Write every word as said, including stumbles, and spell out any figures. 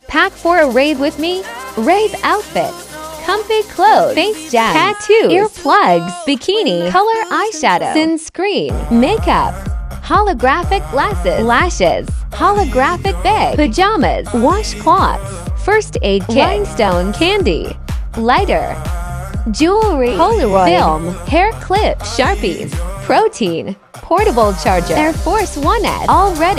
Pack for a rave with me? Rave outfits, comfy clothes, face gems, tattoos, earplugs, bikini, color eyeshadow, sunscreen, makeup, holographic glasses, lashes, holographic bag, pajamas, washcloths, first aid kit, rhinestone candy, lighter, jewelry, Polaroid film, hair clip, Sharpies, protein, portable charger, Air Force One S, all ready.